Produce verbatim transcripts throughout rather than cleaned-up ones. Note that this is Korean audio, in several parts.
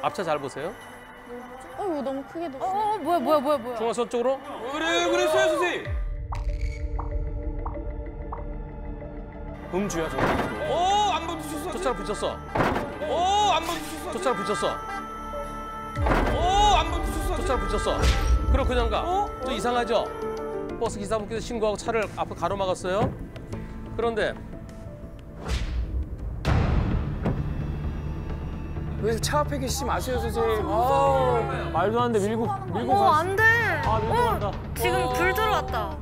앞차 잘 보세요. 어, 이거 너무 크게 뒀어. 어, 뭐야, 뭐야, 뭐야, 뭐야. 중앙선 쪽으로. 그래, 그랬어요, 선생님. 음주야, 저거. 오, 안 멈추셨어. 초차를 붙였어. 오, 안 멈추셨어. 초차를 붙였어. 오, 안 멈추셨어. 초차를 붙였어. 그럼 그냥 가. 어? 좀 이상하죠? 버스 기사분께서 신고하고 차를 앞을 가로막았어요. 그런데 왜 차 앞에 계시지 마세요, 선생님. 아, 말도 안 돼. 밀고, 밀고 어, 가. 안 돼. 아, 밀고 어, 간다. 지금 불 들어왔다.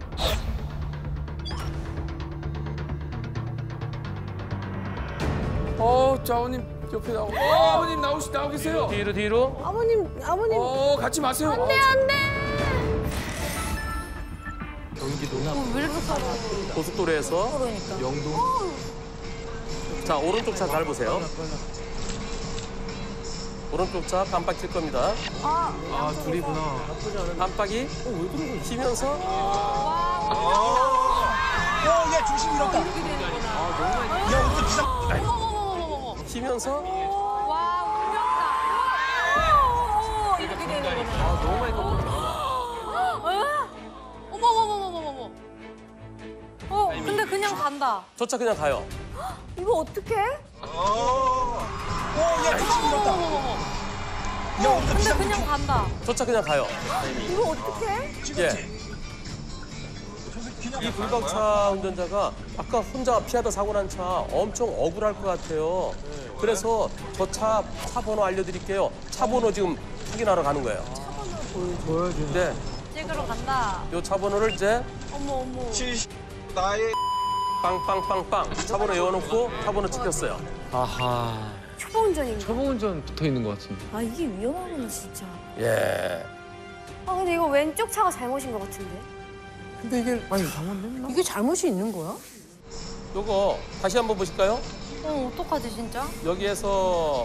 어, 저 아버님 옆에 나오고. 어, 아버님 나오시, 나오 계세요. 뒤로 뒤로. 아버님, 아버님. 어, 같이 마세요. 안 돼, 안 돼. 고속도로에서 영동. 자, 오른쪽 차 잘 보세요. 오른쪽 차 깜빡 킬 겁니다. 아, 둘이구나. 깜빡이 키면서 어, 얘 중심 잃었다. 야, 우리 비상. 키면서 와, 운명이다. 이렇게 되는 거구나. 아, 너무 많이 꺾었다. 어머, 어머, 어머, 어머, 어머. 어, 근데 그냥 간다. 저 차 그냥 가요. 이거 어떡해? 어, 얘 중심 잃었다. 야, 우리 근데 비상. 그냥 간다. 저 차 그냥 가요. 이거 어떡해? 예. 이 불박차 운전자가 아까 혼자 피하다 사고 난 차 엄청 억울할 것 같아요. 그래서 저 차 차 번호 알려드릴게요. 차 번호 지금 확인하러 가는 거예요. 보여줘. 네, 찍으러 간다. 요 차 번호를 이제 어머, 어머. 나의 빵빵빵빵 차 번호 외워놓고 차 번호 찍혔어요. 아하. 초보 운전인가? 초보 운전 붙어 있는 것 같은데. 아, 이게 위험하구나, 진짜. 예. 아, 근데 이거 왼쪽 차가 잘못인 것 같은데? 근데 이게 아니 잘못됐나? 이게 잘못이 있는 거야? 요거 다시 한번 보실까요? 어, 어떡하지, 진짜? 여기에서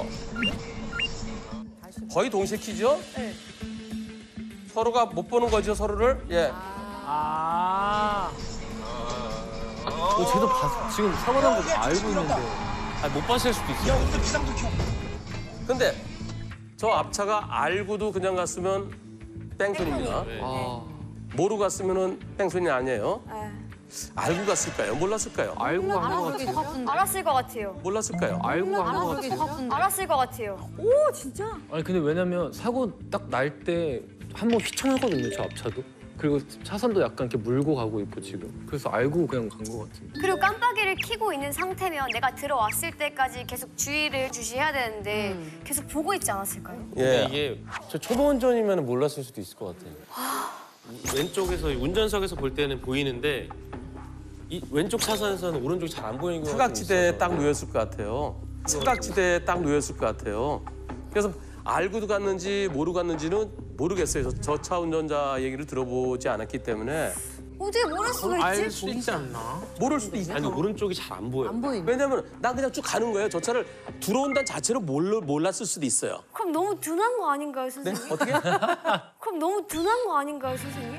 거의 동시에 키죠? 네. 서로가 못 보는 거죠, 서로를? 예. 아. 어, 쟤도 봤, 지금 사고 난 거 알고 있는데. 아, 못 봤을 수도 있어. 야, 우리 비상도 켜. 근데 저 앞차가 알고도 그냥 갔으면 뺑소니입니다. 아. 모르고 갔으면 뺑소니 아니에요. 네. 알고 갔을까요? 몰랐을까요? 알고 간 거 알았을 같은데. 것 같은데. 알았을 것 같아요. 몰랐을까요? 알고 간 거 알았을 같은데. 것 같은데. 알았을 것 같아요. 오, 진짜? 아니 근데 왜냐면 사고 딱 날 때 한 번 휘청하거든요, 저 앞차도. 그리고 차선도 약간 이렇게 물고 가고 있고 지금. 그래서 알고 그냥 간 것 같은데. 그리고 깜빡이를 켜고 있는 상태면 내가 들어왔을 때까지 계속 주의를 주시해야 되는데 계속 보고 있지 않았을까요? 예. 이게 저 초보 운전이면 몰랐을 수도 있을 것 같아요. 왼쪽에서 운전석에서 볼 때는 보이는데 이 왼쪽 차선에서는 오른쪽이 잘 안 보이는 경우가 좀 사각지대에 있어서. 딱 놓였을 것 같아요. 사각지대에 딱 놓였을 것 같아요. 그래서 알고도 갔는지 모르고 갔는지는 모르겠어요. 저 차 운전자 얘기를 들어보지 않았기 때문에 어떻게 모를 수가 알 있지? 수 있지 않나? 모를 수도 있어요. 아니 오른쪽이 잘 안 보여. 왜냐면 난 그냥 쭉 가는 거예요. 저 차를 들어온다는 자체로 몰라, 몰랐을 수도 있어요. 그럼 너무 둔한 거 아닌가요, 네? 선생님? 어떻게? 그럼 너무 둔한 거 아닌가요, 선생님?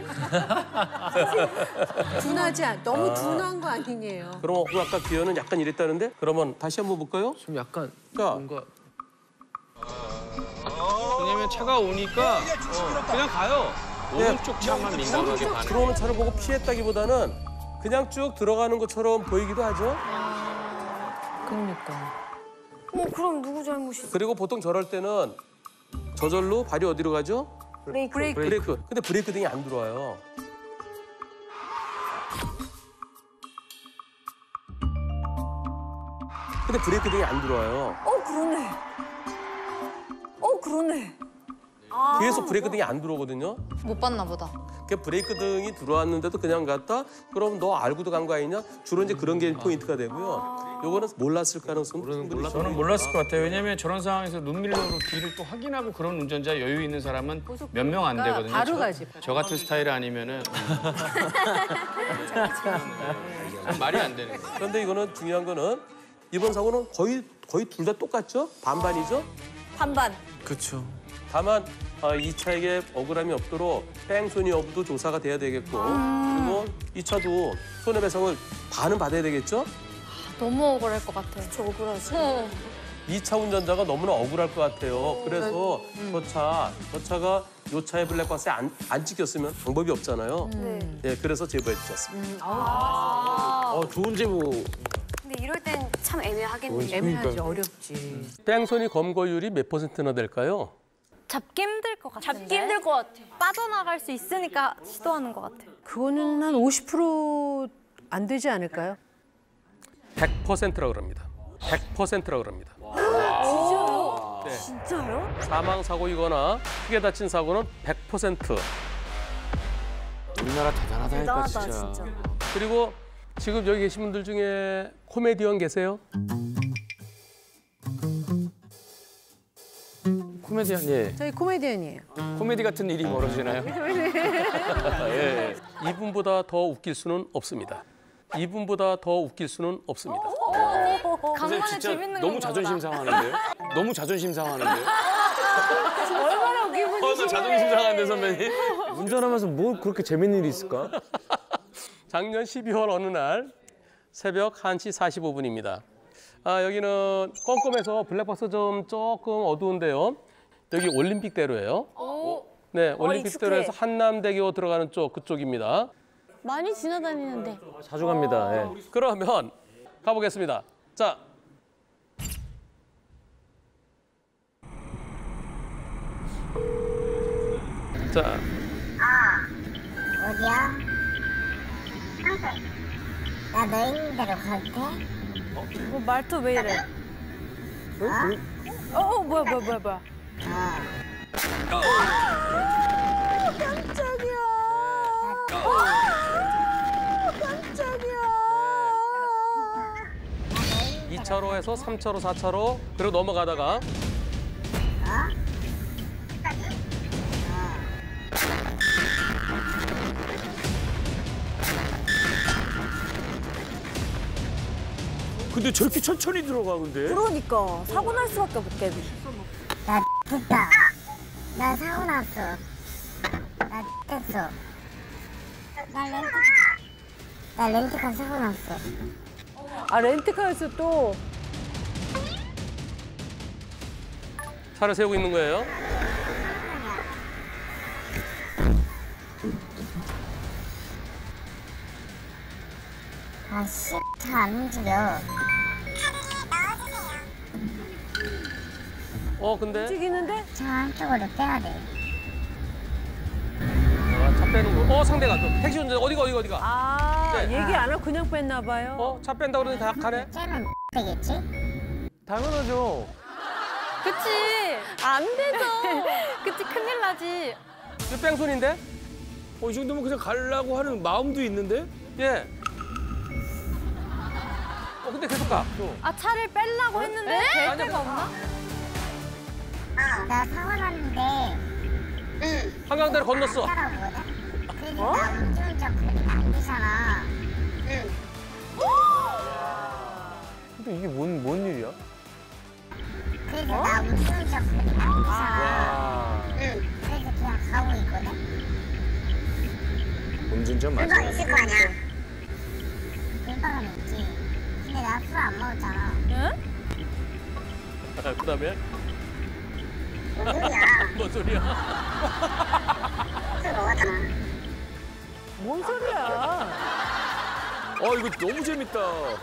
둔하지 않, 너무 둔한 거 아니에요. 그럼 그 아까 기어는 약간 이랬다는데? 그러면 다시 한번 볼까요? 좀 약간 자, 뭔가 왜냐면 차가 오니까 어, 그냥 가요. 오른쪽 차만 민감하게 가네. 들어오는 차를 보고 피했다기보다는 그냥 쭉 들어가는 것처럼 보이기도 하죠. 그러니까. 어, 그럼 누구 잘못이지? 그리고 보통 저럴 때는 저절로 발이 어디로 가죠? 브레이크. 브레이크. 브레이크. 근데 브레이크 등이 안 들어와요. 근데 브레이크 등이 안 들어와요. 어, 그러네. 어, 그러네. 아, 뒤에서 브레이크 등이 안 들어오거든요. 못 봤나 보다. 그 브레이크 등이 들어왔는데도 그냥 갔다? 그럼 너 알고도 간 거 아니냐? 주로 이제 그런 게 포인트가 되고요. 요거는 몰랐을 가능성은 충분히 있어요. 저는 몰랐을 것 같아요. 왜냐면 저런 상황에서 눈밀러로 뒤를 또 확인하고 그런 운전자 여유 있는 사람은 몇 명 안 되거든요. 바로 저, 가지. 저 같은 스타일 아니면은 음. 말이 안 되는 거예요. 그런데 이거는 중요한 거는 이번 사고는 거의 거의 둘 다 똑같죠? 반반이죠? 반반. 그렇죠. 다만 어, 이 차에게 억울함이 없도록 뺑소니 여부도 조사가 돼야 되겠고 그리고 이 차도 손해배상을 반은 받아야 되겠죠? 너무 억울할 것 같아. 저 억울하지. 어. 이 차 운전자가 너무나 억울할 것 같아요. 그래서 저 차, 저 차가 요 차의 블랙박스에 안, 안 찍혔으면 방법이 없잖아요. 네. 예, 그래서 제보해 주셨습니다. 어, 좋은 제보. 근데 이럴 땐 참 애매하겠네요. 애매하지, 어렵지. 뺑소니 검거율이 몇 퍼센트나 될까요? 잡기 힘들 것 같은데. 잡기 힘들 것 같아. 빠져나갈 수 있으니까 시도하는 것 같아요. 그거는 한 오십 퍼센트 안 되지 않을까요? 백 퍼센트라고 그럽니다. 백 퍼센트라고 그럽니다. 진짜요? 네. 진짜요? 사망 사고이거나 크게 다친 사고는 백 퍼센트. 우리나라 대단하다니까 대단하다 진짜. 진짜. 그리고 지금 여기 계신 분들 중에 코미디언 계세요? 코미디언 예. 저희 코미디언이에요. 코미디 같은 일이 벌어지나요? 예. 이분보다 더 웃길 수는 없습니다. 이분보다 더 웃길 수는 없습니다. 간만에 재밌는 너무 건가 자존심 보다. 상하는데요? 너무 자존심 상하는데요? 얼마나 웃긴 분이 어, 나 자존심 상한데 선배님. 운전하면서 뭐 그렇게 재밌는 일이 있을까? 작년 십이월 어느 날 새벽 한 시 사십오 분입니다. 아, 여기는 껌껌해서 블랙박스 좀 조금 어두운데요. 여기 올림픽대로예요. 네, 올림픽대로에서 한남대교 들어가는 쪽 그쪽입니다. 많이 지나다니는데. 자주 갑니다. 예. 그러면 가보겠습니다. 자. 자, 어디야? 나 너 있는 대로 가도 돼? 뭐 말투 왜 이래? 어? 어 뭐야 뭐야 뭐야 뭐야. 이 차로에서 삼 차로, 사 차로 그리고 넘어가다가 근데 저렇게 천천히 들어가 근데? 그러니까 사고 날 수밖에 없겠네. 나 됐다. 나 사고 났어. 나 됐어. 나 렌트, 나 렌트카 사고 났어. 아, 렌트카에서 또 차를 세우고 있는 거예요. 아, 씨, 차 안 움직여. 어, 근데 움직이는데? 차 한쪽으로 빼야 돼. 아, 차 빼는 거. 어, 상대가 또 택시 운전 어디가 어디가 어디가. 아, 네. 얘기 안 하고 그냥 뺐나 봐요. 어, 차 뺀다 그러더니 다 가네. 쟤는 되겠지? 당연하죠. 그치 안 되죠. 그치 큰일 나지. 이거 뺑소니인데? 어, 이 정도면 그냥 가려고 하는 마음도 있는데? 예. 어, 근데 계속 가. 또. 아 차를 빼려고 했는데 될 데가 없나? 나 사고 났는데 한강대로 건넜어. 따라오거든? 그래서 나 운전자 그렇게 안 되잖아. 근데 이게 뭔, 뭔 일이야? 그래서 나 운전자 그렇게 안 되잖아. 그래서 그냥 가고 있거든? 운전자 맞아. 불박 있을 거 아니야? 불박은 있지. 근데 나 술 안 먹었잖아. 그 다음에 뭔 소리야? 뭔 소리야? 술 먹었잖아. 뭔 소리야? 어, 이거 너무 재밌다. 어?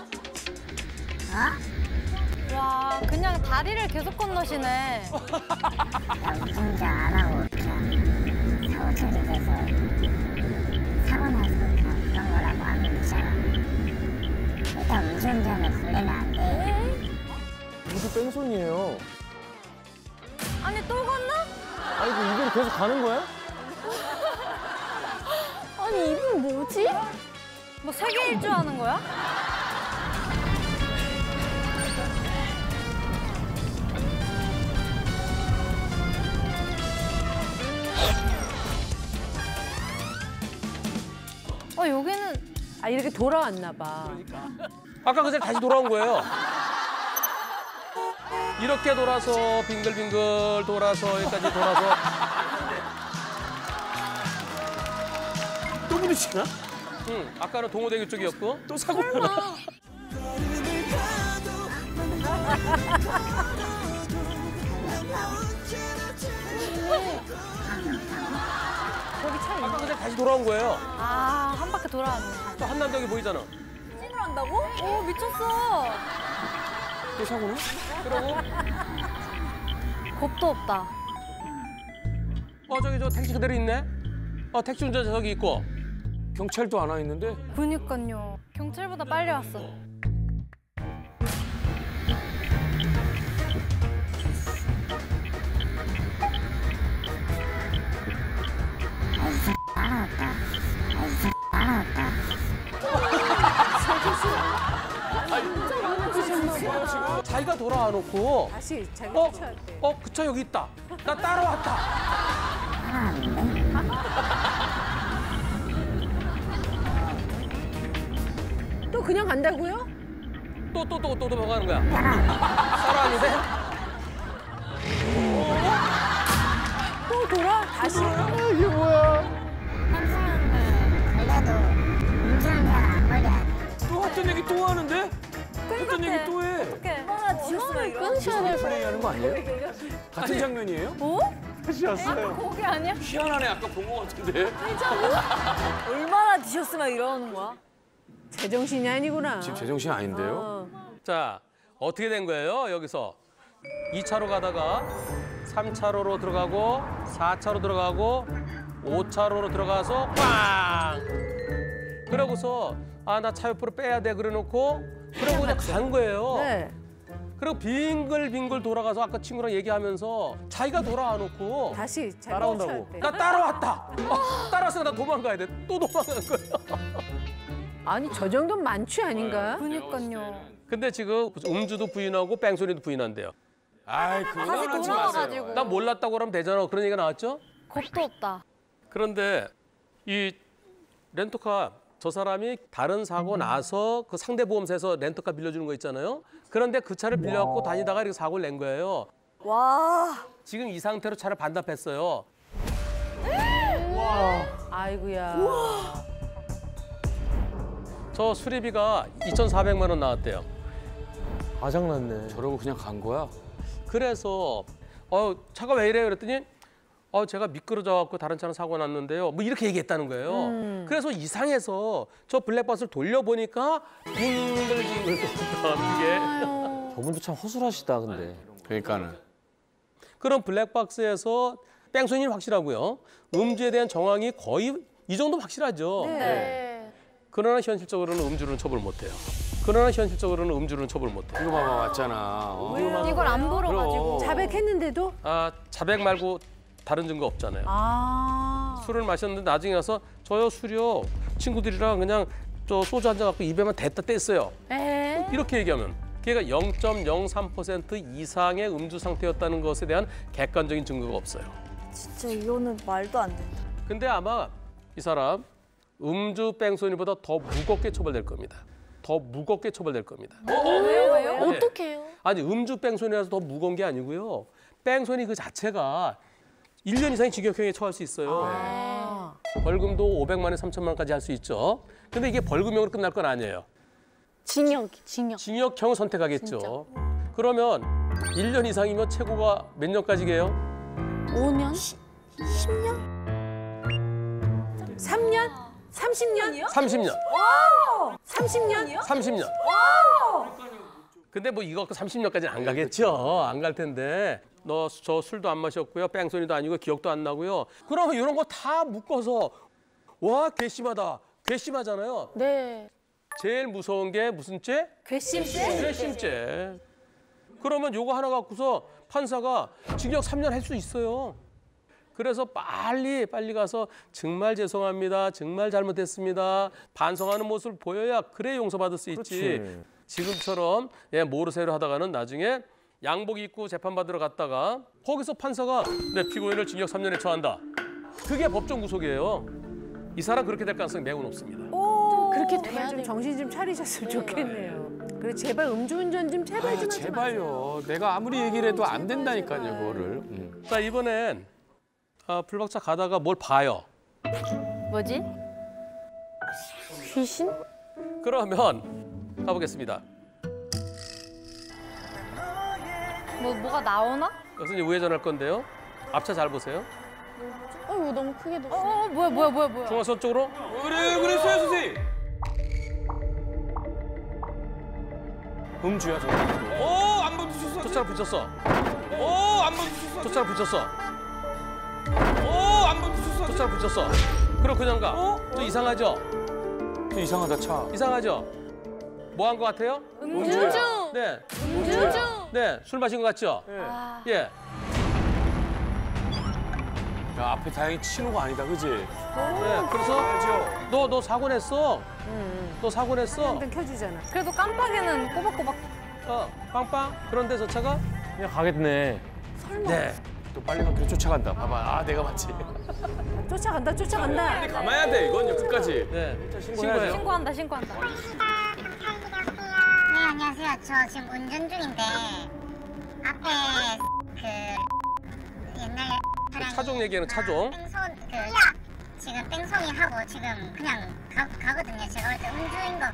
와 그냥 다리를 계속 건너시네. 나 운전자 안 하고 그냥 사고 처리돼서 사고 나서 그냥 그런 거라고 하면 되잖아. 일단 운전자는 걸리면 안 돼. 이게 뺑소니예요. 아니 또 건너? 아니, 그 이대로 계속 가는 거야? 아니 이분 뭐지? 뭐 세계 일주 하는 거야? 어 여기는 아, 이렇게 돌아왔나 봐. 아까 그 자리 다시 돌아온 거예요. 이렇게 돌아서 빙글빙글 돌아서 여기까지 돌아서 또 부딪히나? 응, 아까는 동호대교 쪽이었고 또 사고 나나? 저기 차 아까 있는 그냥 다시 돌아온 거예요. 아, 한 바퀴 돌아왔네. 또 한남동이 보이잖아. 찐을 한다고? 오, 미쳤어. 또 사고네? 그러고 겁도 없다. 어 저기 저 택시 그대로 있네. 어 택시 운전자 저기 있고. 경찰도 안 와 있는데? 그니까요. 경찰보다 빨리 왔어. 알아왔다. 알아왔다. 자기가 돌아와 놓고 다시 자기 어? 차 때. 어 그 차 여기 있다. 나 따라왔다. 또 그냥 간다고요? 또 또 또 또 또 뭐 가는 거야? 따라왔는데? 또 돌아? 다시? 펜션을 걸려도 운전자가 안 걸려. 또 같은 얘기 또 하는데? 같은 얘기 또 해. 어떡해. 아, 지원을 끊으셔야 될 플레이 하는 거 아니에요? 같은 장면이에요? 어? 거기 아니야? 희한하네. 아까 본 거 같은데. 얼마나 드셨으면 이러는 거야? 제정신이 아니구나. 지금 제정신 아닌데요? 어. 자 어떻게 된 거예요 여기서? 이 차로 가다가 삼 차로로 들어가고 사 차로 들어가고 오 차로로 들어가서 꽝! 그러고서 아 나 차 옆으로 빼야 돼 그래놓고 그러고 그냥 간 거예요. 네. 그리고 빙글빙글 돌아가서 아까 친구랑 얘기하면서 자기가 돌아와 놓고 다시 자기 따라온다고. 차 때. 나 따라왔다. 어, 따라서 나 도망가야 돼. 또 도망간 거야. 아니 저 정도는 만취 아닌가? 그니까요. 근데 지금 음주도 부인하고 뺑소니도 부인한대요. 아이, 그건 다시 하지 돌아와가지고. 마세요. 나 몰랐다고 그러면 되잖아. 그런 얘기가 나왔죠? 겁도 없다. 그런데 이 렌터카 저 사람이 다른 사고 나서 그 상대 보험사에서 렌터카 빌려주는 거 있잖아요. 그런데 그 차를 빌려갖고 다니다가 이렇게 사고를 낸 거예요. 와. 지금 이 상태로 차를 반납했어요. 아이고야. 저 수리비가 이천사백만 원 나왔대요. 아장났네. 저러고 그냥 간 거야? 그래서 어 차가 왜 이래요? 그랬더니 어 제가 미끄러져갖고 다른 차는 사고 났는데요. 뭐 이렇게 얘기했다는 거예요. 음. 그래서 이상해서 저 블랙박스를 돌려보니까 빙글빙글 돌았다 이게. 저분도 참 허술하시다 근데. 그러니까는. 그런 블랙박스에서 뺑소니는 확실하고요. 음주에 대한 정황이 거의 이 정도 확실하죠. 네. 그러나 현실적으로는 음주는 처벌 못해요. 그러나 현실적으로는 음주는 처벌 못해요. 이거 봐봐, 왔잖아. 어. 이걸 안 보러가지고. 자백했는데도? 아 자백 말고 다른 증거 없잖아요. 아. 술을 마셨는데 나중에 가서 저요 술이요 친구들이랑 그냥 저 소주 한 잔 갖고 입에만 댔다 뗐어요. 에? 이렇게 얘기하면 걔가 영 점 영삼 퍼센트 이상의 음주 상태였다는 것에 대한 객관적인 증거가 없어요. 진짜 이거는 말도 안 된다. 근데 아마 이 사람 음주 뺑소니보다 더 무겁게 처벌될 겁니다. 더 무겁게 처벌될 겁니다. 왜요? 왜요? 네. 어떡해요? 아니 음주 뺑소니라서 더 무거운 게 아니고요. 뺑소니 그 자체가 일 년 이상의 징역형에 처할 수 있어요. 아. 벌금도 오백만 원, 삼천만 원까지 할 수 있죠. 근데 이게 벌금형으로 끝날 건 아니에요. 징역, 징역. 징역형을 선택하겠죠. 그러면 일 년 이상이면 최고가 몇 년까지 게요? 오 년? 십 년? 삼 년? 삼십 년이요? 삼십 년. 삼십 년이요? 삼십 년. 근데 뭐 이거 갖고 삼십 년까지는 안 가겠죠. 안 갈 텐데. 너 저 술도 안 마셨고요. 뺑소니도 아니고 기억도 안 나고요. 그러면 이런 거 다 묶어서 와 괘씸하다. 괘씸하잖아요. 네. 제일 무서운 게 무슨 죄? 괘씸죄? 괘씸죄. 그러면 요거 하나 갖고서 판사가 징역 삼 년 할 수 있어요. 그래서 빨리 빨리 가서 정말 죄송합니다. 정말 잘못했습니다. 반성하는 모습을 보여야 그래 용서받을 수 있지. 그렇지. 지금처럼 예, 모르쇠로 하다가는 나중에 양복 입고 재판받으러 갔다가 거기서 판사가 네, 피고인을 징역 삼 년에 처한다. 그게 법정 구속이에요. 이 사람 그렇게 될 가능성이 매우 높습니다. 그렇게 돼야 좀 정신 좀 차리셨으면 좋겠네요. 그래 제발 음주운전 좀 제발 좀 아, 하지 마세요. 제발요. 내가 아무리 얘기를 해도 안 된다니까요, 그거를. 음. 자 이번엔 아, 불박차 가다가 뭘 봐요. 뭐지? 귀신? 그러면 가보겠습니다. 뭐 뭐가 나오나? 여기서 이제 우회전할 건데요. 앞차 잘 보세요. 어 이거 너무 크게 뒀어. 어, 어 뭐야 뭐야 뭐야 뭐야. 중앙선 쪽으로. 그래 그랬어요 선생님. 음주야 저거. 오안 멈추셨어. 쫓아를 붙였어. 오안 멈추셨어. 쫓아를 붙였어. 오안 멈추셨어. 쫓아를 붙였어. 그럼 그냥 가. 어? 좀 이상하죠? 이상하다 차. 이상하죠? 뭐 한 것 같아요? 음주. 네. 음주. 네. 술 마신 것 같죠? 아. 예. 야 앞에 다행히 신호가 아니다 그지? 네. 그래서 너, 너 사고 냈어. 너 사고 냈어. 일단 켜주잖아. 그래도 깜빡이는 꼬박꼬박. 어, 빵빵. 그런데 저 차가 그냥 가겠네. 네. 또 빨리 가면 쫓아간다. 봐봐 아 내가 맞지. 쫓아간다, 쫓아간다. 가만야 돼 이건 끝까지. 네. 신고해야죠. 신고한다 신고한다. 네, 안녕하세요. 저 지금 운전 중인데 앞에 그 옛날 차량 차종 얘기하는 차종. 뺑소 그 지금 뺑소니 하고 지금 그냥 가, 가거든요. 제가 볼 때 음주인 거.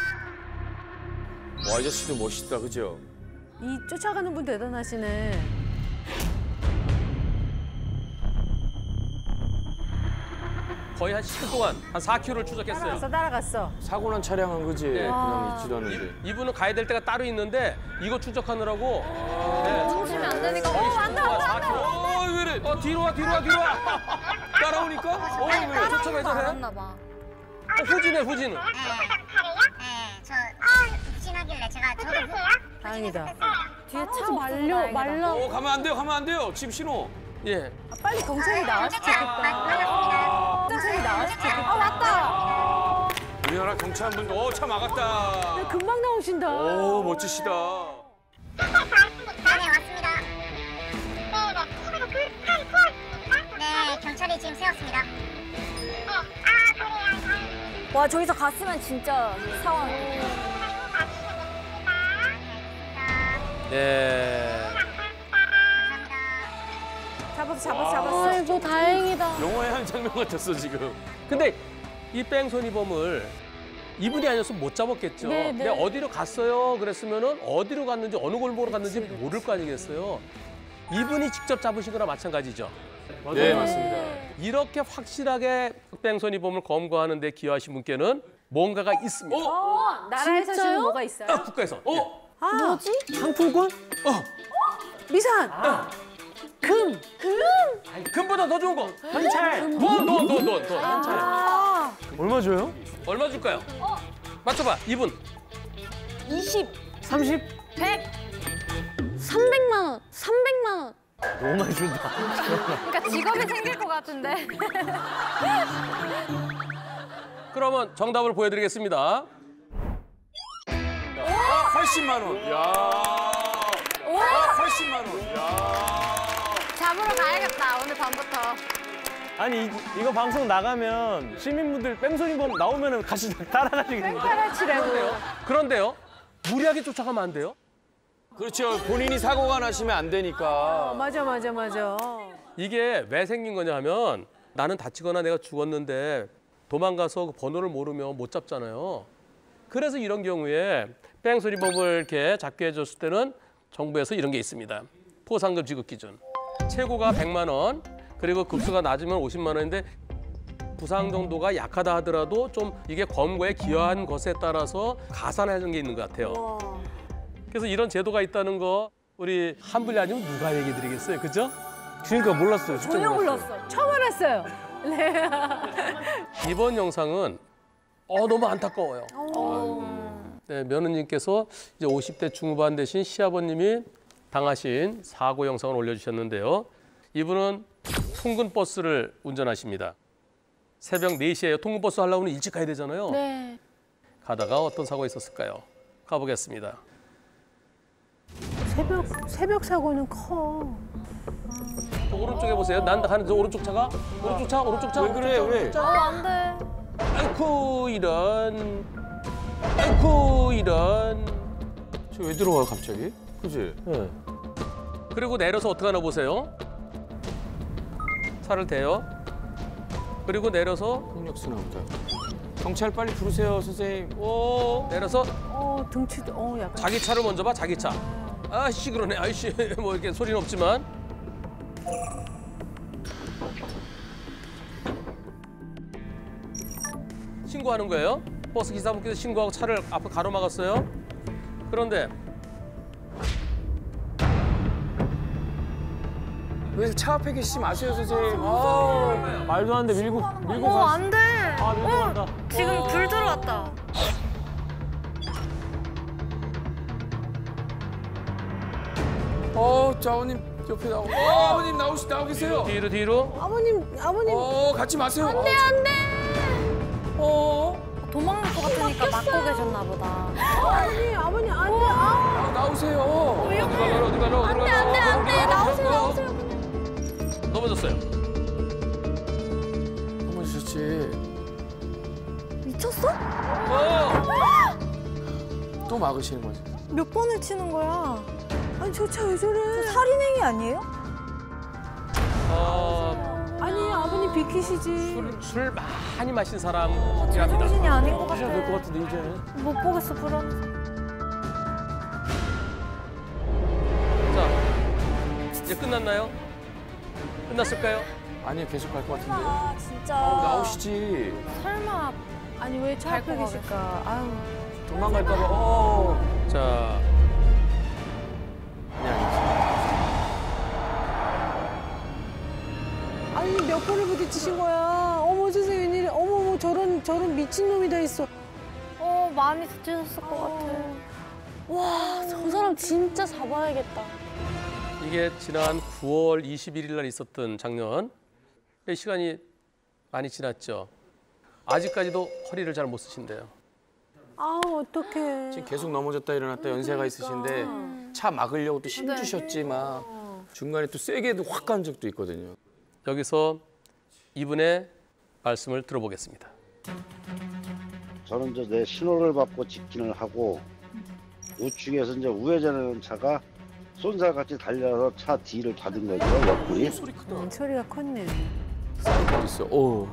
와 아저씨도 멋있다 그죠? 이 쫓아가는 분 대단하시네. 거의 한 십 분 동안 한 사 킬로미터를 추적했어요. 따라갔어, 따라갔어. 사고 난 차량은 그지? 네. 그냥 있지도 않는데. 이분은 가야 될 때가 따로 있는데 이거 추적하느라고 네. 멈추면 안 되니까. 거의 어 십 분 안돼 동안 안돼 사 안돼. 킬로미터. 어 왜 이래? 어 뒤로 와 뒤로 와 뒤로 와. 따라오니까? 어 왜? 쫓아 왜 저래? 알았나 봐. 어, 후진해 후진은. 네, 네, 저 직진하길래 제가 저도 다행이다. 뒤에 차 말려 말라. 어 가면 안 돼요 가면 안 돼요 지금 신호. 예. 아, 빨리 경찰이 나왔으면 좋겠다. 반갑습니다. 경찰이 나왔으면 좋겠다. 아 왔다. 우리나라 경찰분들 어차 막았다. 금방 나오신다. 오 멋지시다. 네, 왔습니다. 네, 경찰이 지금 세웠습니다. 와 저기서 갔으면 진짜 상황. 네. 잡았어, 잡았어, 잡았어. 아이고 다행이다. 영화의 한 장면 같았어 지금. 근데 이 뺑소니범을 이분이 아니었으면 못 잡았겠죠. 네, 네. 근데 어디로 갔어요? 그랬으면은 어디로 갔는지 어느 골목으로 갔는지 모를 거 아니겠어요. 이분이 직접 잡으신 거나 마찬가지죠. 네 맞습니다. 이렇게 확실하게 뺑소니범을 검거하는 데 기여하신 분께는 뭔가가 있습니다. 어, 나라에서 지금 뭐가 있어요? 아, 국가에서. 어? 아, 뭐지? 상품권? 미산! 금! 금보다 더 좋은 거. 현찰. 더, 더, 더, 더, 더. 현찰. 아 얼마 줘요? 얼마 줄까요? 맞춰봐. 이분. 이십, 삼십? 백, 삼백만 원, 삼백만 원. 너무 많이 준다. 그러니까 직업이 생길 것 같은데. 그러면 정답을 보여드리겠습니다. 팔십만 원. 야. 오! 팔십만 원. 야. 잡으러 가야겠다 오늘 밤부터. 아니 이, 이거 방송 나가면 시민분들 뺑소니범 나오면 같이 따라가시겠는데? 뺑파라치라고. 그런데요. 무리하게 쫓아가면 안 돼요. 그렇죠. 본인이 사고가 나시면 안 되니까. 어, 맞아, 맞아, 맞아. 이게 왜 생긴 거냐 하면 나는 다치거나 내가 죽었는데 도망가서 그 번호를 모르면 못 잡잖아요. 그래서 이런 경우에 뺑소니범을 이렇게 잡게 해줬을 때는 정부에서 이런 게 있습니다. 포상금 지급 기준. 최고가 백만 원, 그리고 급수가 낮으면 오십만 원인데 부상 정도가 약하다 하더라도 좀 이게 검거에 기여한 것에 따라서 가산하는 게 있는 것 같아요. 그래서 이런 제도가 있다는 거 우리 한 분이 아니면 누가 얘기 드리겠어요, 그죠? 그러니까 몰랐어요. 진짜 전혀 몰랐어요. 몰랐어. 처음 알았어요. 네. 이번 영상은 어 너무 안타까워요. 네, 며느님께서 이제 오십 대 중후반 되신 시아버님이 당하신 사고 영상을 올려주셨는데요. 이분은 통근 버스를 운전하십니다. 새벽 네 시에요. 통근 버스 하려면 일찍 가야 되잖아요. 네. 가다가 어떤 사고가 있었을까요? 가보겠습니다. 새벽, 새벽 사고는 커. 저 오른쪽에 보세요. 난 가는 저 오른쪽 차가 오른쪽 차, 오른쪽 차. 왜 그래, 오른쪽 차, 왜? 오른쪽 차. 어 안돼. 아이쿠 이런. 아이쿠 이런. 저 왜 들어와요 갑자기? 그지? 네. 그리고 내려서 어떻게 하나 보세요. 차를 대요. 그리고 내려서 폭력수나 보다. 경찰 빨리 부르세요 선생님. 오 내려서 어, 등치도, 어, 약간. 자기 차를 먼저 봐. 자기 차. 아씨 그러네. 아이씨 뭐 이렇게 소리는 없지만. 신고하는 거예요. 버스 기사분께서 신고하고 차를 앞을 가로막았어요. 그런데 왜 차 앞에 계시지 마세요, 선생님. 아, 말도 안 돼. 밀고 밀고 어, 가. 안 돼. 아, 밀고 어, 간다. 지금 불 들어왔다. 어, 저 아버님 옆에 나오. 어, 아버님 나오시 나오 계세요. 뒤로 뒤로. 아버님, 아버님. 어, 같이 마세요. 안 돼, 안 돼. 어, 도망갈 것 같으니까 막고 계셨나 보다. 아버님, 아버님, 안 돼. 아. 아, 나오세요. 어디 가요? 어디 가요? 안 돼, 안 돼, 안 돼. 나오세요, 나오세요. 넘어졌어요. 어머, 좋지. 미쳤어? 어! 또 막으시는 거죠. 몇 번을 치는 거야? 아니, 저 차 왜 저래? 살인행위 아니에요? 어, 아니, 아버님 비키시지. 술, 술 많이 마신 사람이랍니다. 정신이 아닌 것 하셔야 될 것 같아. 같은데 이제. 못 보겠어, 불안해서. 자, 이제 끝났나요? 끝났을까요? 아니, 계속 갈 것 같은데. 아, 진짜. 어, 나오시지. 설마. 아니, 왜 차 앞에 갈 계실까? 아유. 도망갈까 봐. 어. 자, 아니, 몇 번을 부딪히신 거야? 어머, 세상에 웬일이야. 어머, 어머, 저런, 저런 미친놈이 다 있어. 어, 많이 다치셨을 것 같아. 와, 저 사람 진짜 잡아야겠다. 이게 지난 구월 이십일일 날 있었던 장면. 시간이 많이 지났죠. 아직까지도 허리를 잘 못 쓰신대요. 아우, 어떡해. 지금 계속 넘어졌다 일어났다 연세가 있으신데 차 막으려고 또 힘주셨지 막 중간에 또 세게도 확 간 적도 있거든요. 여기서 이분의 말씀을 들어보겠습니다. 저는 이제 내 신호를 받고 직진을 하고 우측에서 이제 우회전하는 차가 쏜살같이 달려서 차 뒤를 받은 거죠, 옆구리. 음, 소리가 컸네. 사이드 있어. 오.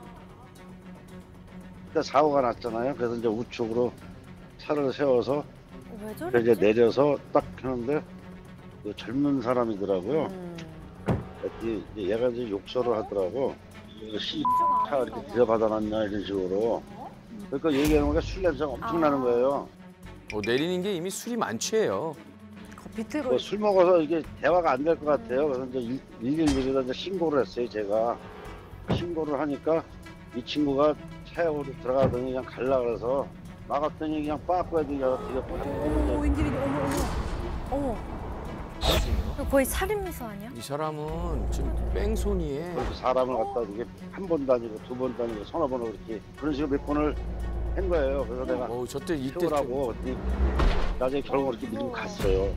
그때 사고가 났잖아요. 그래서 이제 우측으로 차를 세워서 왜 그래서 저랬지? 이제 내려서 딱 하는데 그 젊은 사람이더라고요. 음. 이제 얘가 이제 욕설을 하더라고. 씨, 아, 차 이렇게 들여받아놨냐 이런 식으로. 그러니까 얘기하는 거가 술 냄새가 엄청 나는 거예요. 어, 내리는 게 이미 술이 만취해요. 비트로. 뭐 술 먹어서 이게 대화가 안 될 것 같아요. 그래서 이제 일일이에다 이제 신고를 했어요, 제가. 신고를 하니까 이 친구가 차역으로 들어가더니 그냥 갈라 그래서 막았더니 그냥 빠꾸에 들어가서 뒤에 어머, 꽂아서 웬일이니? 어머, 어머. 어머. 이거 거의 살인미수 아니야? 이 사람은 지금 뺑소니에 그래서 사람을 갖다 이게 한 번 다니고 두 번 다니고 서너 번을 그렇게 그런 식으로 몇 번을 한 거예요. 그래서 내가 어, 저때 이때 세우라고 그랬더니 나중에 결국 이렇게 밀고 갔어요.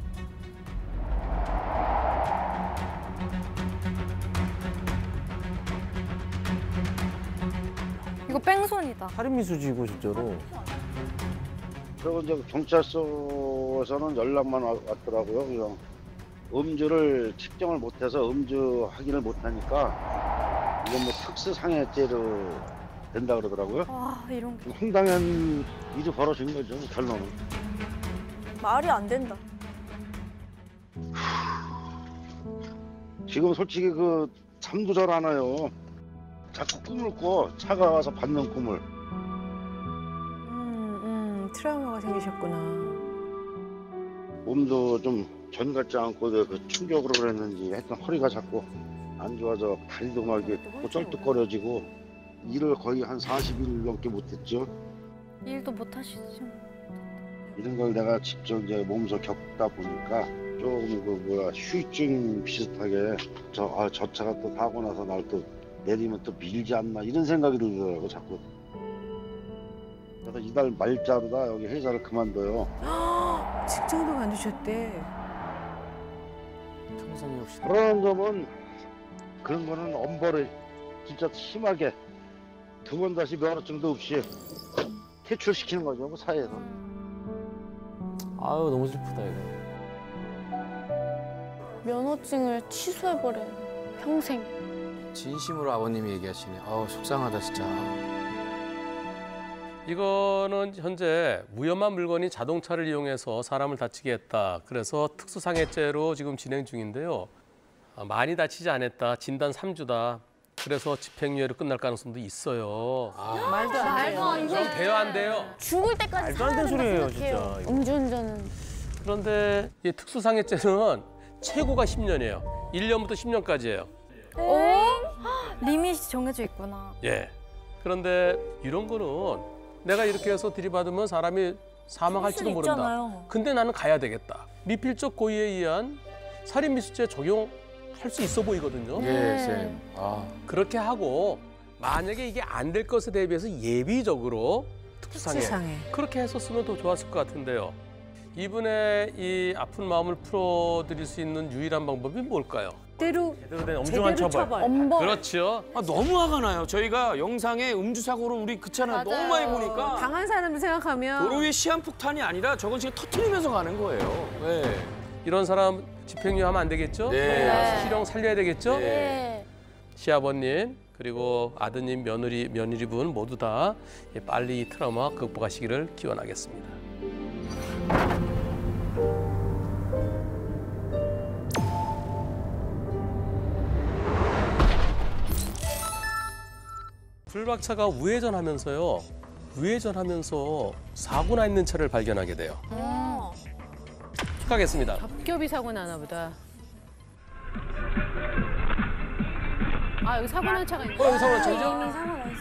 이거 뺑소니다. 살인 미수지고 진짜로. 그리고 이제 경찰서에서는 연락만 와- 왔더라고요. 그냥 음주를 측정을 못해서 음주 확인을 못하니까 이건 뭐 특수상해죄로 된다 그러더라고요. 와, 이런 게. 좀 황당한 일이 벌어진 거죠, 결론은. 말이 안 된다. 지금 솔직히 그 잠도 잘 안 와요. 자꾸 꿈을 꿔. 차가 와서 받는 꿈을. 음, 음, 트라우마가 생기셨구나. 몸도 좀 전 같지 않고 그 충격으로 그랬는지 하여튼 허리가 자꾸 안 좋아져 다리도 막 이렇게 쩔뚝거려지고 일을 거의 한 사십 일 넘게 못했죠. 일도 못 하시죠. 이런 걸 내가 직접 이제 몸소 겪다 보니까 조금 그 뭐야 휴증 비슷하게 저, 아, 저 차가 또 타고 나서 날 또 내리면 또 밀지 않나 이런 생각이 들더라고 자꾸. 그래서 이달 말자로다 여기 회사를 그만둬요. 직장도 관두셨대. 평생이 없이 그런 점은 그런 거는 엄벌을 진짜 심하게 두 번 다시 면허증도 없이 퇴출시키는 거죠 그 사회에서. 아유 너무 슬프다 이거. 면허증을 취소해버려요. 평생. 진심으로 아버님이 얘기하시네. 아우 속상하다 진짜. 이거는 현재 무혐한 물건이 자동차를 이용해서 사람을 다치게 했다. 그래서 특수상해죄로 지금 진행 중인데요. 아, 많이 다치지 않았다. 진단 삼 주다. 그래서 집행유예로 끝날 가능성도 있어요. 말도 안 돼요. 그럼 돼요, 안 돼요? 죽을 때까지 말도 안 되는 소리예요, 진짜. 음주운전은. 그런데 이 특수상해죄는 최고가 십 년이에요. 일 년부터 십 년까지예요. 오? 리밋이 정해져 있구나. 예. 그런데 이런 거는 내가 이렇게 해서 들이받으면 사람이 사망할지도 모른다. 있잖아요. 근데 나는 가야 되겠다. 미필적 고의에 의한 살인미수죄 적용할 수 있어 보이거든요. 예, 쌤. 아. 그렇게 하고 만약에 이게 안 될 것에 대비해서 예비적으로 특수상해. 특수상해. 그렇게 했었으면 더 좋았을 것 같은데요. 이분의 이 아픈 마음을 풀어드릴 수 있는 유일한 방법이 뭘까요? 제대로 제대로 된 엄중한 제대로 처벌. 처벌. 엄벌. 그렇죠. 아, 너무 화가 나요. 저희가 영상에 음주 사고를 우리 그 차나 너무 많이 보니까 당한 사람을 생각하면 도로 위에 시한폭탄이 아니라 저건 지금 터트리면서 가는 거예요. 네. 이런 사람 집행유예 하면 안 되겠죠? 네. 실형 살려야 되겠죠? 네. 시아버님 그리고 아드님, 며느리, 며느리분 모두 다 빨리 이 트라우마 극복하시기를 기원하겠습니다. 불박차가 우회전하면서요. 우회전하면서 사고나 있는 차를 발견하게 돼요. 어. 축하하겠습니다. 겹겹이 사고 나나 보다. 아 여기 사고 난 차가 있네. 어, 여기 사고 난 차죠? 이미 사고 나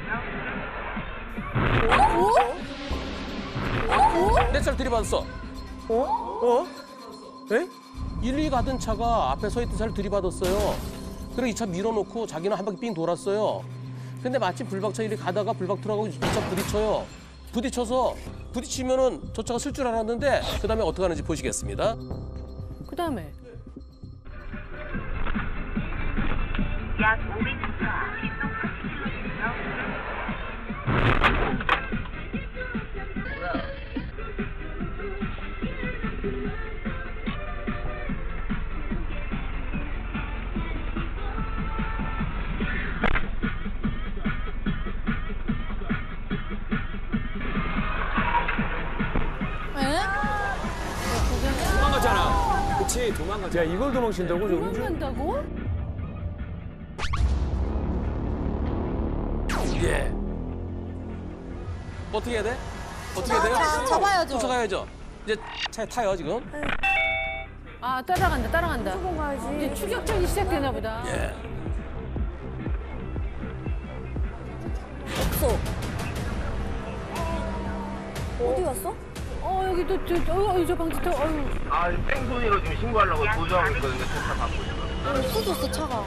있어. 내 차를 들이받았어. 어? 어? 에? 일리 가던 차가 앞에 서 있던 차를 들이받았어요. 그리고 이 차 밀어놓고 자기는 한 바퀴 삥 돌았어요. 근데 마침 불박차 일이 가다가 불박 들어가고 이 차 부딪혀요. 부딪혀서 부딪히면은 저 차가 쓸 줄 알았는데 그 다음에 어떻게 하는지 보시겠습니다. 그 다음에 약 오백 미터 뒷속 흡수로에서 도망가잖아. 그치, 도망가잖아. 야, 이걸 도망친다고? 저 음주? 도망간다고? 예. 어떻게 해야 돼? 어떻게 해야 돼요? 잡아야죠. 쫓아가야죠. 이제 차에 타요 지금. 아 따라간다 따라간다. 무조건 가야지. 이제 추격전이 시작되나 보다. 예. 없어. 어디 갔어? 어 여기 또 저 어, 저 방지 터 어유. 아, 뺑소니로 지금 신고하려고 도주하고 있거든요. 차 받고 있어요. 없어졌어 차가.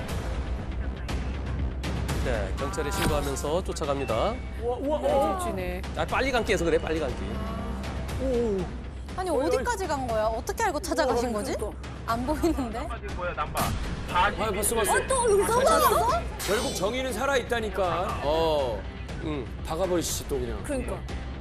네, 경찰에 신고하면서 쫓아갑니다. 어질지네. 아, 빨리 감기 해서 그래, 빨리 감기. 아니 어디까지 간 거야? 어떻게 알고 찾아가신 거지? 안 보이는데? 빠질 거예요, 남바. 아, 벌써 봤어. 어, 또 여기 사고 났어? 결국 정의는 살아있다니까. 어. 응. 박아버리시지, 또 그냥. 그러니까.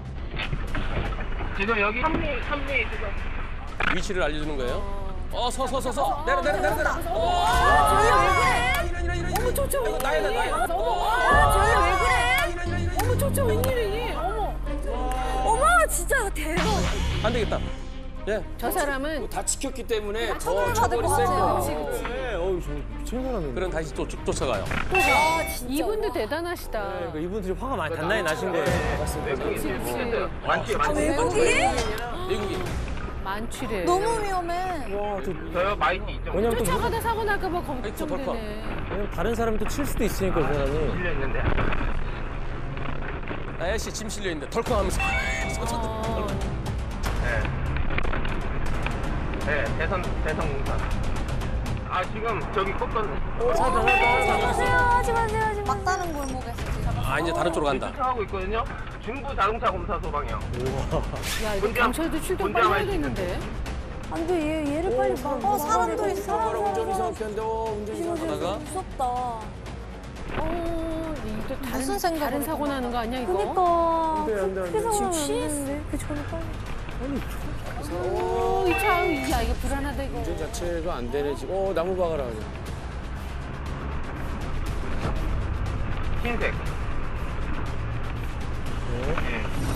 지금 여기 삼리, 삼리 지금. 위치를 알려주는 거예요. 어, 서, 서, 서, 서. 내려, 내려, 내려, 내려. 아, 저희 왜 그래? 이런, 이런, 이런. 어머 저저 이거 나야 돼, 나야 돼. 어머 아, 저희 왜 그래? 어머 저저 웬일이니? 어머 어머, 진짜 대박. 안 되겠다. 예. 저 사람은 다 지켰기 때문에 더 처벌을 받을 처벌이 것 센 같아요. 거야. 그치 그치. 네, 어우, 저 미친 사람이네. 그럼 다시 또 쫓- 쫓아가요. 아, 진짜. 이분도 대단하시다. 그러니까 이분들이 화가 많이 단단히 나신 거예요. 외국인 있어요. 많지, 많지. 외국인? 외국인. 만취래. 너무 위험해. 와, 저, 저요, 마이티 있죠. 왜냐면 또, 쫓아가다 사고 날까 봐 덜컥. 걱정되네. 왜냐면 다른 사람이 또 칠 수도 있으니까, 그 사람이. 실려 있는데. 아저씨 짐 실려 있는데 덜컥 하면서. 어, 네. 네, 대선, 대선 공사. 아, 지금 저기 꺾었네. 하지 마세요, 하지 마세요, 하지 마세요. 막다른 골목에서 지금. 아, 이제 다른 쪽으로 간다. 하고 있거든요. 중부 자동차 검사소 방향. 야 이거 혼자- 경찰도 출동 혼자 빨리 많이 해야겠는데. 안 돼, 얘, 얘를 빨리 막. 어, 사람도 있어. 바로 운전 이상하게 한다. 어, 운전 이상하게. 하다가 무섭다. 어, 이또 다른 무슨 생각으로 다른 사고 나는 거 아니야 이거? 그니까. 안 돼, 안 돼, 안 돼. 지금 취했는데? 그 전에 빨리. 오, 이 차, 야 이거 불안하다 이거. 운전 자체가 안 되네, 지금. 어, 나무 박아라, 그냥. 흰색. 네.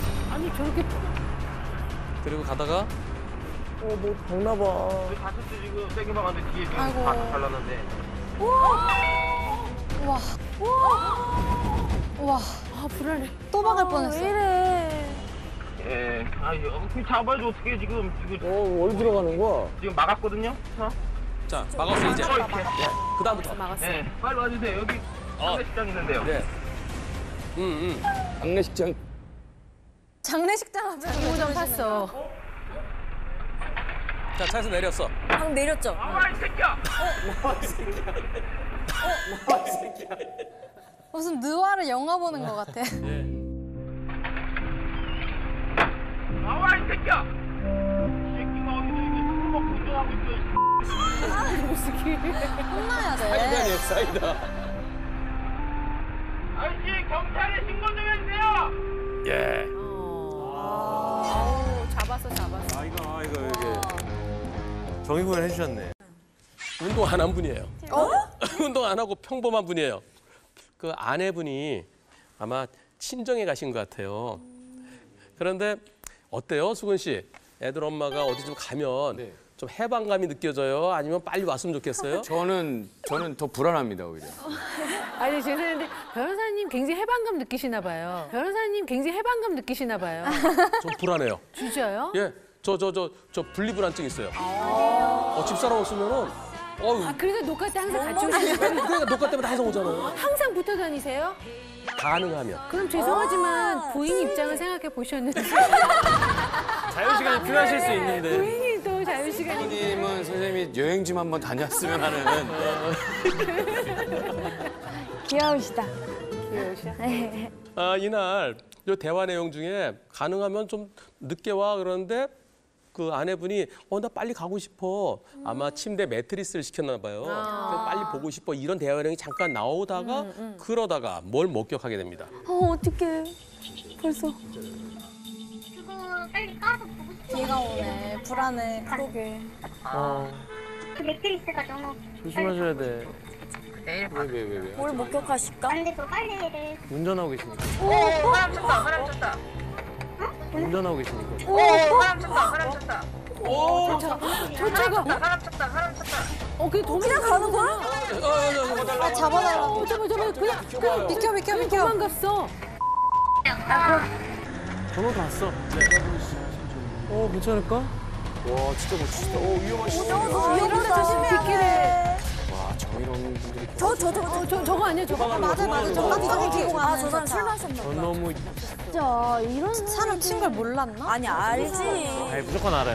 그리고 가다가 어뭐 박나 봐. 다쳤지 지금 세게 박았는데 뒤에 지금 아이고. 다 잘랐는데. 우와. 우와. 우와. 아 불안해. 또 박을 뻔했어. 왜 이래. 예. 아 이거 잡아야지 어떻게 지금 지금 어 어디 들어가는 거야? 지금 막았거든요. 차. 자 막았어 이제. 어, 이렇게. 그 다음부터. 막았어. 네. 빨리 와주세요. 여기 장례식장 있는데요. 네. 응 응. 장례식장. 장례식장 앞에 이호정 탔어. 자 차에서 내렸어. 방 내렸죠? 아, 이 새끼야! 무슨 느와르 영화 보는 것 같아. 예. 나와, 이 새끼야! 이 새끼가 어디서 이거 술 먹고 운전하고 있어. 혼나야 돼. 사이다네 사이다. 아저씨, 경찰에 신고 좀 해주세요! 예. 아우 잡았어 잡았어. 아 이거 아 이거 이게 정의구현 해주셨네. 운동 안 한 분이에요. 운동 안 하고 평범한 분이에요. 그 아내분이 아마 친정에 가신 것 같아요. 그런데 어때요, 수근 씨? 애들 엄마가 어디 좀 가면 네. 좀 해방감이 느껴져요? 아니면 빨리 왔으면 좋겠어요? 저는 저는 더 불안합니다 오히려. 아니 죄송한데 변호사님 굉장히 해방감 느끼시나 봐요. 변호사님 굉장히 해방감 느끼시나 봐요. 좀 불안해요. 진짜요? 예, 저 저 저 저 분리불안증 있어요. 어, 집사람 없으면은 어유. 아 그래서 녹화 때 항상 같이 오시는 거예요? 그러니까 녹화 때마다 항상 오잖아요. 항상 붙어 다니세요? 가능하면. 그럼 죄송하지만 부인 입장을 생각해 보셨는데 자유시간이 필요하실 수 있는데. 부인이 또 자유시간이 부모님은 선생님이 여행 좀 한번 다녔으면 하는. 귀여우시다. 귀여우셔? 아, 이날 요 대화 내용 중에 가능하면 좀 늦게 와 그러는데 그 아내분이 어 나 빨리 가고 싶어. 아마 침대 매트리스를 시켰나 봐요. 그래서 빨리 보고 싶어. 이런 대화 내용이 잠깐 나오다가 그러다가 뭘 목격하게 됩니다. 어 어떡해. 벌써. 그거 빨리 까서 보고 싶어. 얘가 오네. 불안해. 그러게. 어 그 매트리스가 너무 조심하셔야 돼. 왜 왜 왜 왜? 뭘 목격하실까? 안 돼서 빨리를. 운전하고 계시니까. 오, 사람 쳤다, 사람 쳤다. 운전하고 계시니까. 오, 사람 쳤다, 사람 쳤다. 오, 저 차가 사람 쳤다, 사람 쳤다. 어 그게 도망 가는 거야? 아 잡아달라. 어 저거 저거 그냥 그냥 비켜 비켜 비켜 도망갔어. 번호 봤어. 어 괜찮을까? 와 진짜 멋지다. 오 위험하시다. 어, 이런 데 조심해야 돼. 와 정의로운 분들이. 저 저 저 저 저거 아니야 저거? 맞아 맞아. 저 깜짝이 기고 아, 저 사람 술 마셨나 저 보다. 너무 진짜 이런 사람 친 걸 몰랐나? 아니 알지. 아니 무조건 알아요.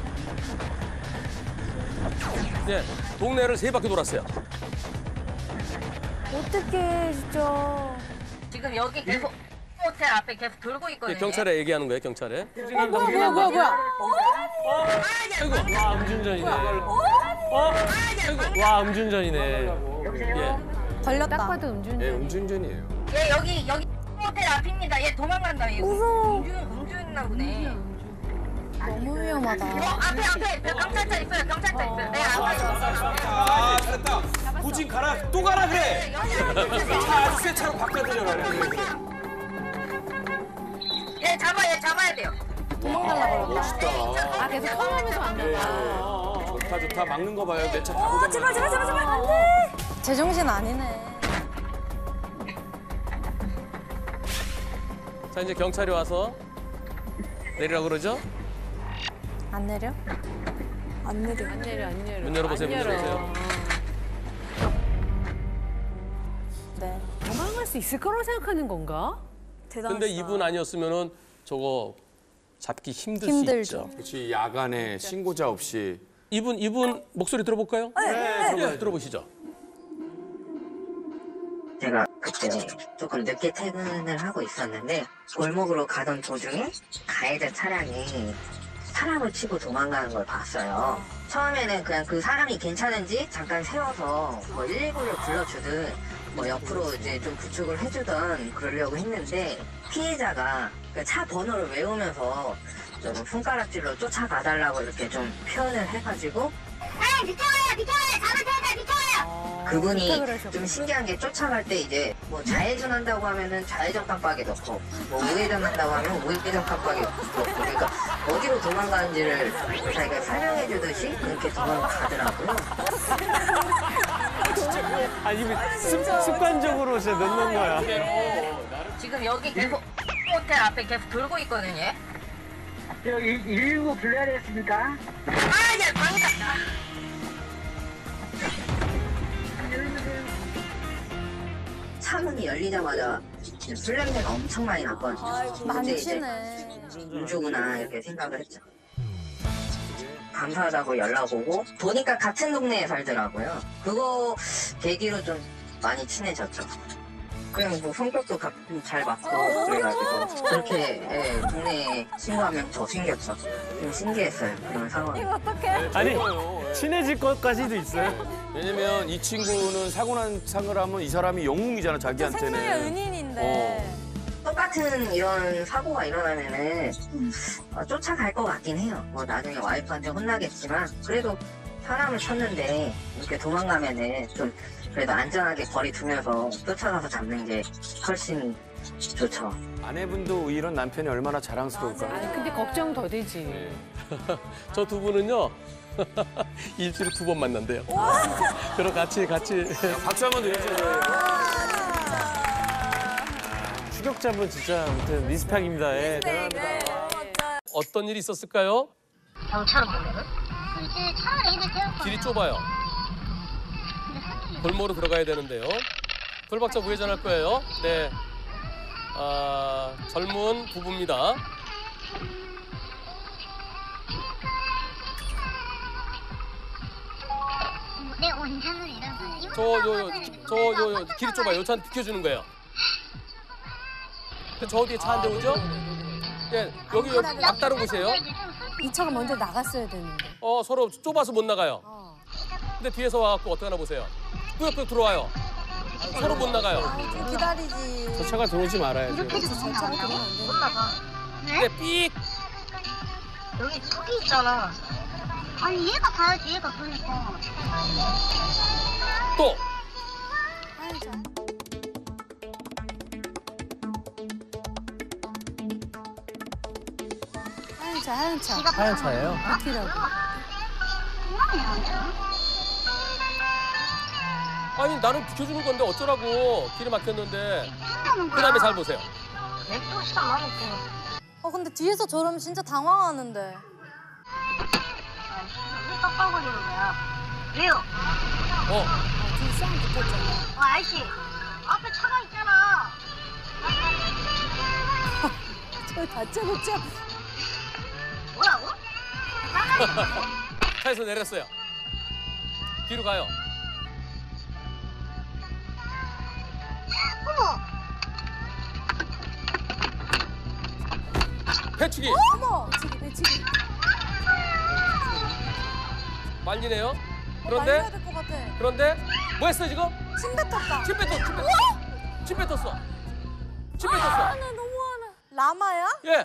네, 동네를 세 바퀴 돌았어요. 어떡해 진짜. 지금 여기 계속 호텔 앞에 계속 돌고 있거든요. 네, 경찰에 얘기하는 거예요, 경찰에. 어, 뭐야 뭐야 뭐야 뭐야. 아이고, 와 음주운전이네. 어? 와 음주운전이네. 예. 걸렸다. 딱 봐도 음주운전. 네 음주운전이에요. 얘 여기 여기 호텔 앞입니다. 얘 도망간다. 얘 무서워. 음주 음주했나 보네. 너무 위험하다. 어 앞에 앞에 경찰차 있어요. 경찰차 있어요. 네 앞에. 아 잘했다. 부진 가라 또 가라 그래. 차 아주 새 차로 바꿔드려라. 얘 잡아 얘 잡아야 돼요. 도망가려고 그랬다. 멋있다. 아 계속 통하면서 왔나 봐. 좋다 좋다 막는 거 봐요. 내 차 타고 어 제발 제발 제발 제발 안 돼. 제정신 아니네. 자, 이제 경찰이 와서 내리라고 그러죠? 안 내려? 안 내려. 안 내려 안 내려. 문 열어보세요, 안 문 열어. 열어보세요. 네. 도망갈 수 있을 거라고 생각하는 건가? 대단하다. 근데 이분 아니었으면은 저거 잡기 힘들 힘들죠. 수 있죠. 그렇지 야간에 신고자 없이. 이분 이분 목소리 들어볼까요? 네, 네. 들어보시죠. 제가 그때 조금 늦게 퇴근을 하고 있었는데 골목으로 가던 도중에 가해자 차량이 사람을 치고 도망가는 걸 봤어요. 처음에는 그냥 그 사람이 괜찮은지 잠깐 세워서 뭐 일일구를 불러주든 뭐 옆으로 이제 좀 부축을 해주던 그러려고 했는데 피해자가 그 차 번호를 외우면서 좀 손가락질로 쫓아가달라고 이렇게 좀 표현을 해가지고 아 비켜요 비켜요 잡아줘야 비켜요. 그분이 좀 신기한 게 쫓아갈 때 이제 뭐 좌회전 한다고 하면은 좌회전 깜빡이 넣고 뭐 우회전 한다고 하면 우회전 깜빡이 넣고 그러니까 어디로 도망가는지를 자기가 설명해 주듯이 그렇게 도망가더라고요. 아니 습, 습관적으로 진짜 넣는 거야. 지금 여기 일곱 호텔 앞에 계속 돌고 있거든요. 여기 일일구 불러야 되겠습니까? 아, 야, 방금 차문이 열리자마자 술 냄새가 엄청 많이 났거든요. 근데 이제 운주구나 이렇게 생각을 했죠. 감사하다고 연락 오고 보니까 같은 동네에 살더라고요. 그거 계기로 좀 많이 친해졌죠. 그냥 뭐 성격도 잘 맞고 그래가지고 그렇게 예, 동네에 친구 한 명 더 생겼죠. 좀 신기했어요 그런 상황이. 아니 친해질 것까지도 있어요. 왜냐면 이 친구는 사고 난 상을 하면 이 사람이 영웅이잖아 자기한테는. 생명의 은인인데. 어. 똑같은 이런 사고가 일어나면은 어, 쫓아갈 것 같긴 해요. 뭐 나중에 와이프한테 혼나겠지만 그래도 사람을 쳤는데 이렇게 도망가면은 좀 그래도 안전하게 거리 두면서 쫓아가서 잡는 게 훨씬 좋죠. 아내분도 이런 남편이 얼마나 자랑스러울까. 아니, 근데 걱정 더 되지. 저 두 분은요 일주일에 두 번 만난대요. 그럼 같이 같이 박수 한번 드려주세요. 추격자분 진짜 아무튼 리스펙입니다. 예, 대단합니다. 어떤 일이 있었을까요? 경찰은 뭐예요? 이제 차라리 이들 태웠고 길이 좁아요. 골목으로 들어가야 되는데요. 돌박차 우회전할 거예요. 네, 아, 젊은 부부입니다. 내 운전을 잃어서 저요저요 길이 좁아요. 요 차는 비켜주는 거예요. 저 뒤에 차 한 대 오죠? 예, 여기 여기 막다른 곳이에요. 이 차가 먼저 나갔어야 되는데. 어, 서로 좁아서 못 나가요. 근데 뒤에서 와갖고 어떡하나 보세요. 꾸역꾸역 들어와요. 서로 못 나가요. 좀 기다리지. 저 차가 들어오지 말아야죠. 이렇게 해서 못 나가? 못 나가. 네, 삑! 여기 저기 있잖아. 아니 얘가 가야지 얘가 그러니까. 또! 하얀 차, 하얀 차. 하얀 차예요? 바퀴라고. 아니, 나는 비켜주는 건데 어쩌라고. 길이 막혔는데. 그 다음에 잘 보세요. 또 시간 많았고. 어, 근데 뒤에서 저러면 진짜 당황하는데. 왜 깜빡거리는 거야? 왜요? 어. 뒤에 싸움 붙었잖아. 어, 아저씨 앞에 차가 있잖아. 저 다짜고짜. 뭐라고? 차에서 내렸어요. 뒤로 가요. 어머. 배치기! 어머! 배치기, 배치기. 말리네요. 어, 그런데, 말려야 될 것 같아. 그런데, 뭐 했어요, 지금? 침 뱉었다. 침 뱉었어, 침 뱉었어. 침 뱉었어. 침 뱉었어. 아, 나 너무하나. 라마야? 예.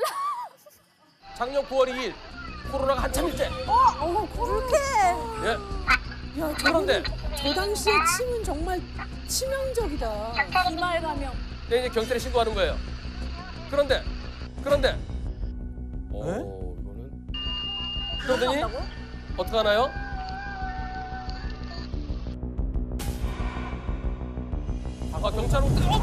작년 구월 이일 코로나가 한참일 때. 어, 어머, 그렇게. 예. 야, 그런데 저 당시에 침은 정말 치명적이다. 비말 감염. 네, 이제 경찰에 신고하는 거예요. 그런데 그런데 오, 이거는 그러더니 어떻게 하나요? 아, 경찰 올 때, 어!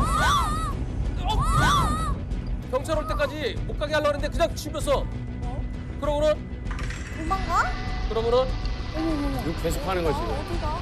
어! 경찰 올 때까지 못 가게 하려고 했는데 그냥 치면서 그러고는 도망가? 그러고는 이거 계속 하는 거지. 어디가?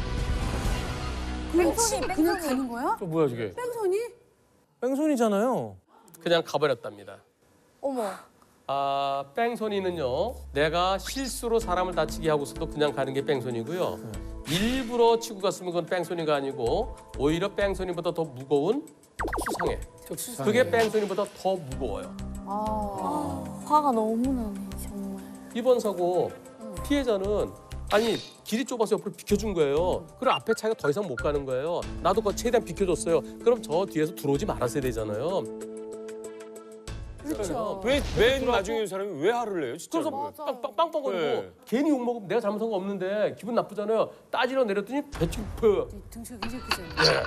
그냥 뺑소니, 치- 그냥 뺑소니. 가는 거야? 저 뭐야 저게? 뺑소니? 뺑소니잖아요. 그냥 가버렸답니다. 어머. 아, 뺑소니는요, 내가 실수로 사람을 다치게 하고서도 그냥 가는 게 뺑소니고요. 일부러 치고 갔으면 그건 뺑소니가 아니고 오히려 뺑소니보다 더 무거운 특수상해. 특수상해. 그게 뺑소니보다 더 무거워요. 아, 화가 너무 나네, 정말. 이번 사고 피해자는 아니 길이 좁아서 옆으로 비켜준 거예요. 그리고 앞에 차가 더 이상 못 가는 거예요. 나도 그 최대한 비켜줬어요. 그럼 저 뒤에서 들어오지 말았어야 되잖아요. 그렇죠. 왜맨 나중에 이 사람이 왜 화를 내요, 진짜? 그래서 빵빵 빵빵거리고 네. 괜히 욕 먹으면 내가 잘못한 거 없는데 기분 나쁘잖아요. 따지러 내렸더니 배추프. 등치가 굉장히 크잖아요.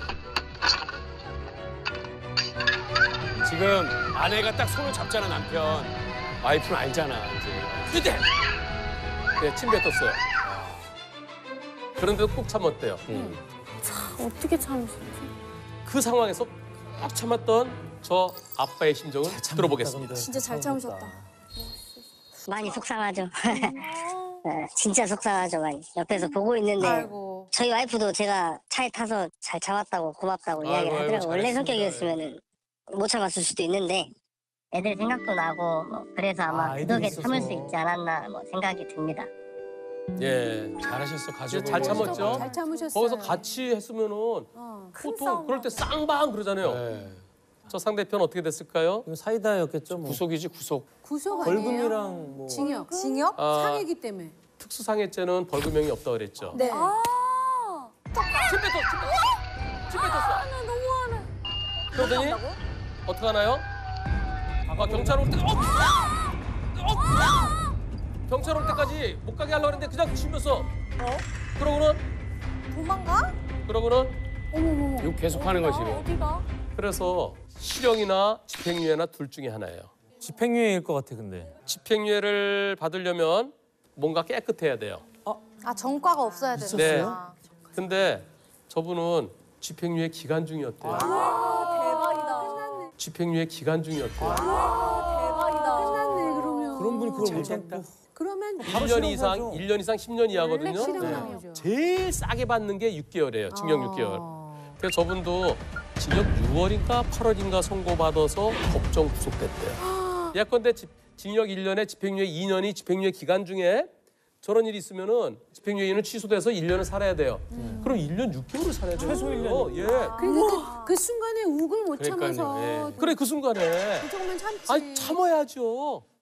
지금 아내가 딱 손을 잡잖아, 남편. 와이프는 알잖아, 이제. 이때 네, 침 뱉었어요. 그런데도 꾹 참았대요. 음. 어떻게 참으셨지? 그 상황에서 꽉 참았던 저 아빠의 심정을 들어보겠습니다. 진짜 잘 참으셨다. 많이 속상하죠. 네, 진짜 속상하죠, 많이. 옆에서 보고 있는데 아이고. 저희 와이프도 제가 차에 타서 잘 참았다고 고맙다고 아이고, 이야기를 아이고, 하더라고요. 원래 잘했습니다. 성격이었으면은 못 참았을 수도 있는데 애들 생각도 나고 뭐 그래서 아마 아, 그 애들이 덕에 있어서. 참을 수 있지 않았나 뭐 생각이 듭니다. 예, 잘하셨어, 가족을. 잘 참았죠. 잘 참으셨어요. 거기서 같이 했으면은 어. 보통 그럴 때 쌍방 그러잖아요. 네. 저 상대편 어떻게 됐을까요? 사이다였겠죠 뭐. 구속이지, 구속. 구속 아니에요? 벌금이랑 뭐. 징역. 징역? 아, 상해기 때문에. 특수상해죄는 벌금형이 없다고 그랬죠. 네. 아. 침 뱉었어, 침 뱉었어. 침 뱉었어. 나 너무하네. 그러더니 어떻게 하나요? 아, 경찰 올 때, 어! 어! 경찰 올 때까지 못 가게 하려고 했는데 그냥 치면서. 어? 그러고는, 도망가? 그러고는 어머머머. 욕 계속하는 거지. 어디가? 그래서 실형이나 집행유예나 둘 중에 하나예요. 집행유예일 것 같아 근데. 집행유예를 받으려면 뭔가 깨끗해야 돼요. 아 전과가 없어야 되는 네. 거야. 근데 저분은 집행유예 기간 중이었대요. 대박이다. 집행유예 기간 중이었대요. 대박이다. 끝났네 그러면. 그런 분이 그걸 못 됐다. 참고. 그러면 일 년 이상, 일 년 이상 십 년 이하거든요. 실형 네. 나오죠. 제일 싸게 받는 게 육 개월이에요. 징역 육 개월. 어. 그래서 저분도 징역 유월인가 팔월인가 선고받아서 법정 구속됐대요. 예컨대 집- 징역 일 년에 집행유예 이 년이 집행유예 기간 중에 저런 일이 있으면은 집행유예는 취소돼서 일 년을 살아야 돼요. 그럼 일 년 육 개월을 살아야 돼요. 최소 일 년. 예. 그러니까 그, 그 순간에 욱을 못 그러니까요, 참아서 예. 그래 그 순간에 조금만 참지. 아니 참아야죠.